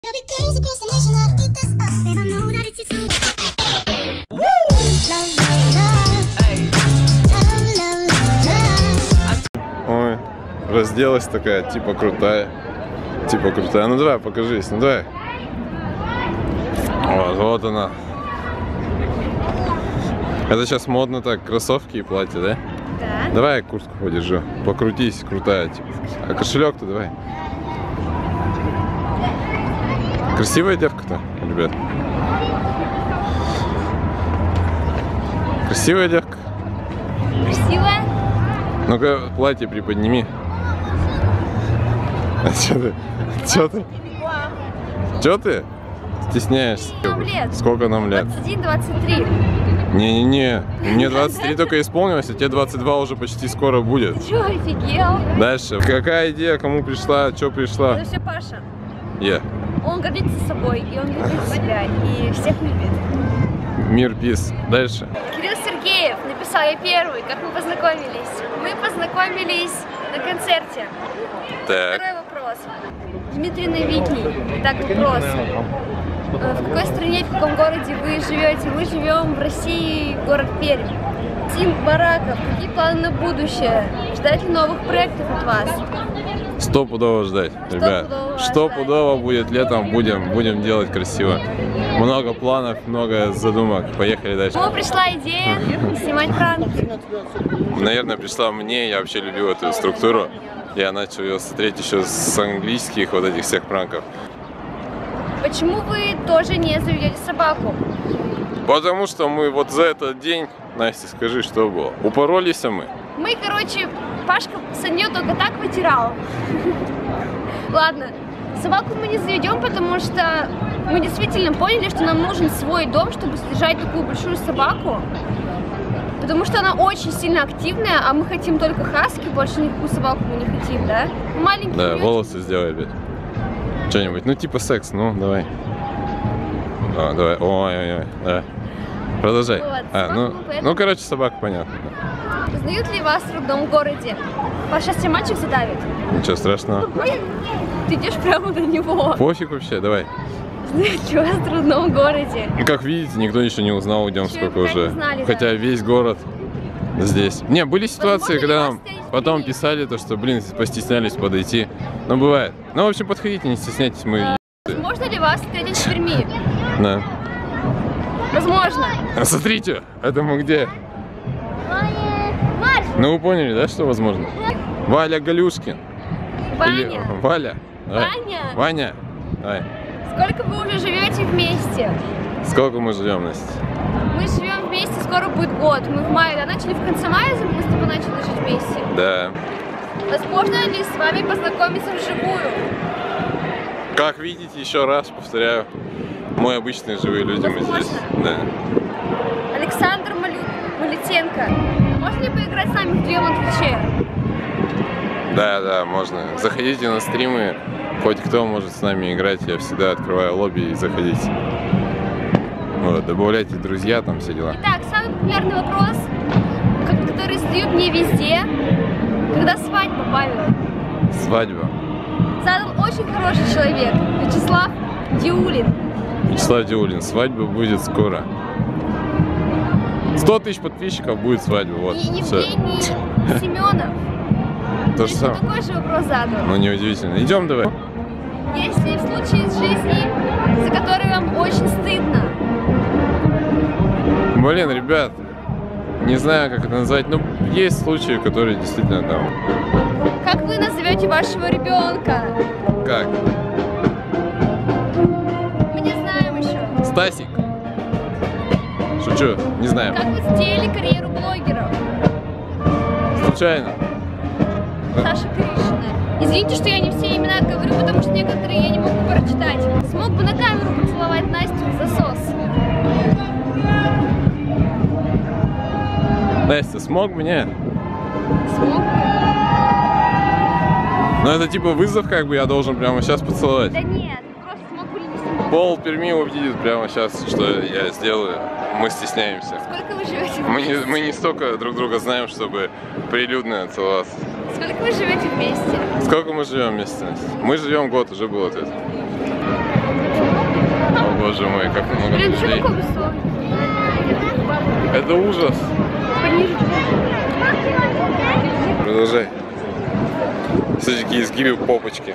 Ой, разделась такая, типа крутая. Типа крутая. Ну давай, покажись, ну давай. Вот она. Это сейчас модно так, кроссовки и платья, да? Да. Давай я куртку подержу. Покрутись, крутая, типа. А кошелек-то давай. Красивая девка-то, ребят. Красивая девка. Красивая? Ну-ка, платье приподними. А чё ты? Чё ты? Чё ты? Стесняешься? Нам лет. Сколько нам лет? 21-23. Не-не-не, мне 23 только исполнилось, а тебе 22 уже почти скоро будет. Ты чё, офигел? Дальше. Какая идея, кому пришла, чё пришла? Это все Паша. Он гордится собой, и он любит себя, и всех любит. Мир, пис. Дальше. Кирилл Сергеев написал, я первый, как мы познакомились. Мы познакомились на концерте. Так. Второй вопрос. Дмитрий Новикий. Так, вопрос. В какой стране, в каком городе вы живете? Мы живем в России, город Пермь. Тим Бараков, какие планы на будущее? Ждать ли новых проектов от вас? Стопудово ждать, ребят. Стопудово будет летом, будем делать красиво. Много планов, много задумок. Поехали дальше. Кому пришла идея снимать пранки? Наверное, пришла мне, я вообще любил эту структуру. Я начал ее смотреть еще с английских вот этих всех пранков. Почему вы тоже не заведете собаку? Потому что мы вот за этот день, Настя, скажи, что было? Упоролись мы. Мы, короче, Пашка с нее только так вытирал. Ладно, собаку мы не заведем, потому что мы действительно поняли, что нам нужен свой дом, чтобы содержать такую большую собаку. Потому что она очень сильно активная, а мы хотим только хаски, больше никакую собаку мы не хотим, да? Маленький. Да, волосы сделай, блядь. Что-нибудь, ну типа секс, ну давай. Давай, ой-ой-ой, давай. Продолжай. Вот, ну, короче, собака, понятно. Узнают ли вас в родном городе? Паша, сейчас тебя мальчик задавит. Ничего страшного. Ты идешь прямо на него. Пофиг вообще, давай. Узнают ли вас в родном городе? Ну, как видите, никто еще не узнал, идем сколько уже. Знали, хотя да. Весь город здесь. Не, были ситуации, Возможно, когда нам потом писали, то, что, блин, постеснялись подойти. Но бывает. Ну, в общем, подходите, не стесняйтесь, мы... Возможно ли вас встретить в Перми? Да. Возможно. Смотрите, это мы где? Ну, вы поняли, да, что возможно? Валя Галюшкин. Ваня. Или... Валя. Давай. Ваня. Ваня. Давай. Сколько вы уже живете вместе? Сколько мы живем, Настя? Мы живем вместе, скоро будет год. Мы в мае, да, начали в конце мая, мы с тобой начали жить вместе. Да. Возможно ли с вами познакомиться вживую? Как видите, еще раз повторяю, мы обычные живые люди, мы здесь. Да. Александр Малютенко. Можно ли поиграть с нами вдвоем на Твиче? Да, можно. Заходите на стримы, хоть кто может с нами играть, я всегда открываю лобби и заходите. Вот, добавляйте друзья, там все дела. Итак, самый популярный вопрос, который задают мне везде. Когда свадьба, Павел? Свадьба. Задал очень хороший человек, Вячеслав Диулин. Вячеслав Диулин, свадьба будет скоро. 100 тысяч подписчиков, будет свадьба, вот. И Евгений Семенов. То же самое. Такой же вопрос задал. Ну, неудивительно. Идем давай. Есть ли случаи из жизни, за которые вам очень стыдно? Блин, ребят, не знаю, как это назвать, но есть случаи, которые действительно там. Как вы назовете вашего ребенка? Как? Мы не знаем еще. Стасик. Шучу, не знаю. Как вы сделали карьеру блогеров? Случайно. Саша Кришина. Извините, что я не все имена говорю, потому что некоторые я не могу прочитать. Смог бы на камеру поцеловать Настю в засос? Настя, смог бы, не? Смог бы? Ну это типа вызов, как бы я должен прямо сейчас поцеловать. Да нет, просто смог бы или не смог. Пол Перми увидит прямо сейчас, что я сделаю. Мы стесняемся. Сколько вы живете Мы не столько друг друга знаем, чтобы прилюдно целоваться. Сколько вы живете вместе? Сколько мы живем вместе, Настя? Мы живем год, уже был ответ. Боже мой, как много Блин, что людей. такое высокое? Это ужас. Пониже. Продолжай. Смотри, какие изгибы попочки.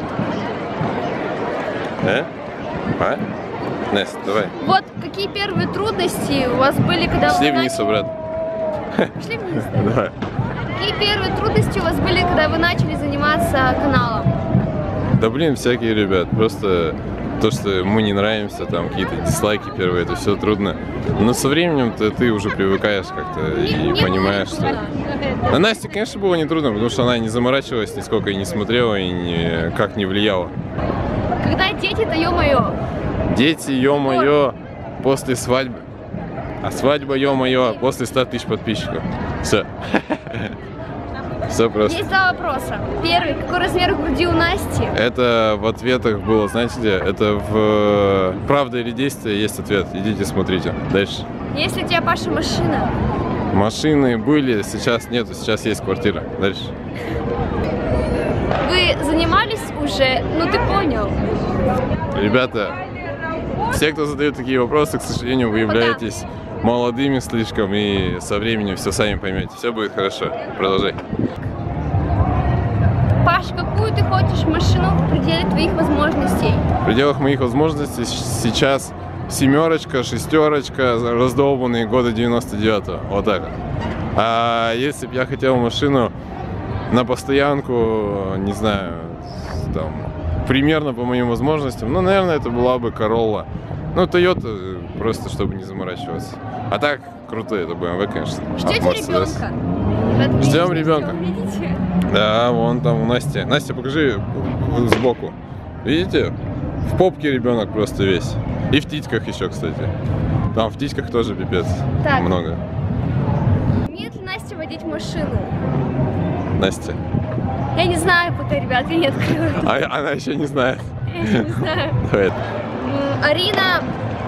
А? Настя, давай. Вот какие первые трудности у вас были, когда Шли вы вниз, брат. Шли вниз. Давай. Какие первые трудности у вас были, когда вы начали заниматься каналом? Да блин, всякие, ребят. Просто то, что мы не нравимся, там какие-то дизлайки первые, это все трудно. Но со временем ты уже привыкаешь как-то и понимаешь, что... На Насте, конечно, было нетрудно, потому что она не заморачивалась, нисколько и не смотрела, и никак не влияла. Когда дети-то, ё-моё. Дети, ё-моё, после свадьбы. А свадьба, ё-моё, после 100 тысяч подписчиков. Все. Все просто. Есть два вопроса. Первый, какой размер груди у Насти? Это в ответах было, знаете где? Это в «Правда или действие» есть ответ. Идите смотрите. Дальше. Есть ли у тебя, Паша, машина? Машины были, сейчас нету, сейчас есть квартира. Дальше. Вы занимались уже? Ну ты понял. Ребята, все, кто задает такие вопросы, к сожалению, вы являетесь молодыми слишком, и со временем все сами поймете. Все будет хорошо. Продолжай. Паш, какую ты хочешь машину в пределе твоих возможностей? В пределах моих возможностей сейчас семерочка, шестерочка, раздолбанные года 99-го. Вот так вот. А если бы я хотел машину на постоянку, не знаю, там, примерно по моим возможностям, ну, наверное, это была бы Corolla. Ну, Toyota, просто чтобы не заморачиваться. А так, круто, это BMW, конечно. Ждете ребенка? Ждем ребенка. Видите? Да, вон там у Насти. Настя, покажи сбоку. Видите? В попке ребенок просто весь. И в титьках еще, кстати. Там в титьках тоже пипец. Так. Много. Умеет ли Настя водить машину? Настя. Я не знаю, пока, ребят, я не открыла. А она еще не знает. Я еще не знаю. Давай. Арина.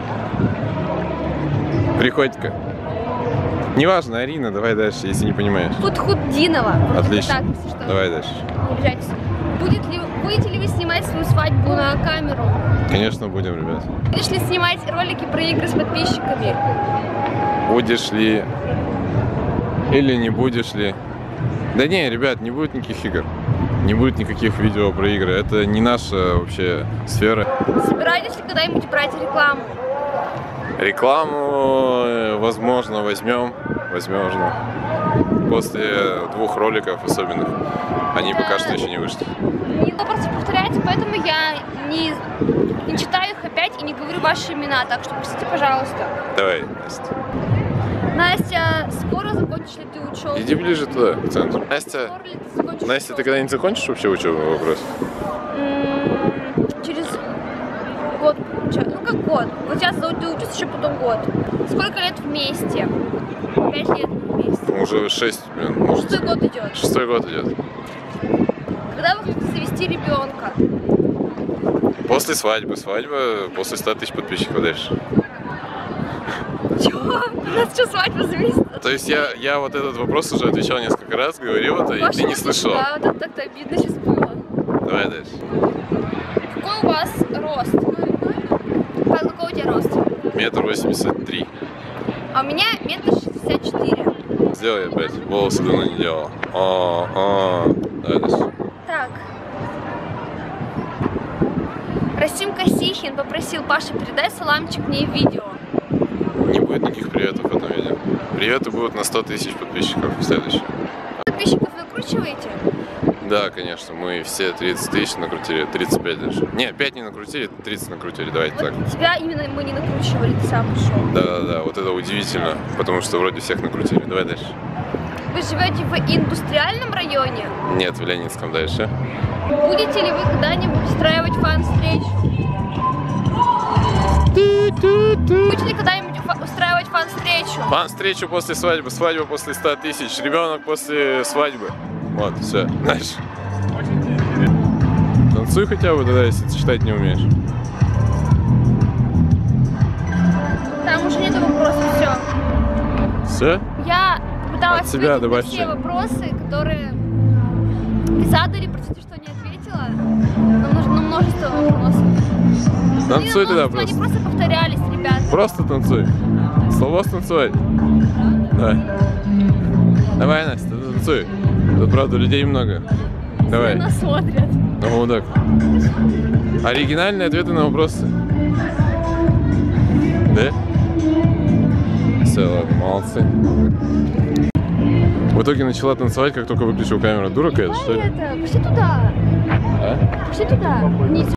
Приходько. Неважно, Арина, давай дальше, если не понимаешь. Футхуддинова. Отлично. Так, если что. Давай дальше. Не обижайтесь. Будете ли вы снимать свою свадьбу на камеру? Конечно, будем, ребят. Будешь ли снимать ролики про игры с подписчиками? Будешь ли или не будешь ли? Да не, ребят, не будет никаких игр. Не будет никаких видео про игры. Это не наша вообще сфера. Собираетесь ли когда-нибудь брать рекламу? Рекламу, возможно, возьмем. Возможно. После 2 роликов особенных. Они пока что еще не вышли. Вопросы повторяются, поэтому я не читаю их опять и не говорю ваши имена. Так что простите, пожалуйста. Давай, Настя. Настя, скоро закончишь ли ты учебу? Иди ближе туда, к центру. Настя, Скоро ли ты закончишь Настя, ты учебу? когда-нибудь закончишь вообще учебу? Вопрос. Через год получается. Ну как год? Вот сейчас доучусь, еще потом год. Сколько лет вместе? 5 лет вместе. Уже 6, может. 6-й год идет. 6-й год идет. Когда вы хотите завести ребенка? После свадьбы. Свадьба после 100 тысяч подписчиков дальше. Чего? У нас что, свадьба зависит? То есть я вот этот вопрос уже отвечал несколько раз, говорил это, и ты не слышал. Да, вот так-то обидно сейчас было. Давай дальше. Какой у вас рост? Какой у тебя рост? 1,83 м. А у меня 1,64 м. Сделай опять. Волосы давно не делал. Давай дальше. Так. Расим Косихин попросил: Паша, передай саламчик мне в видео. Не будет никаких приветов в этом видео. Приветы будут на 100 тысяч подписчиков в следующем. Подписчиков накручиваете? Да, конечно, мы все 30 тысяч накрутили, 35 даже. Не, 5 не накрутили, 30 накрутили, давайте Вот так. тебя именно мы не накручивали, ты сам ушел. Да, вот это удивительно, потому что вроде всех накрутили. Давай дальше. Вы живете в индустриальном районе? Нет, в Ленинском дальше. Будете ли вы когда-нибудь устраивать фан-встречу? Будете ли когда-нибудь устраивать фан-встречу? Фан-встречу после свадьбы, свадьба после 100 тысяч, ребенок после свадьбы. Вот, все, дальше. Танцуй хотя бы тогда, если ты читать не умеешь. Там уже нету вопросов, все. Все? Я пыталась От себя ответить на добавь все что-нибудь. вопросы, которые вы задали, простите, что не ответила, но множество вопросов. Танцуй тогда Они просто. просто повторялись, ребята. Просто танцуй. Слово станцевать. Давай. Давай, Настя, танцуй. Тут, правда, людей много. Давай. Все нас смотрят. Ну, вот так. Оригинальные ответы на вопросы. Да? Все, ладно, молодцы. В итоге начала танцевать, как только выключил камеру. Дура какая-то, что ли? Пошли туда. А? Пошли туда. Вниз.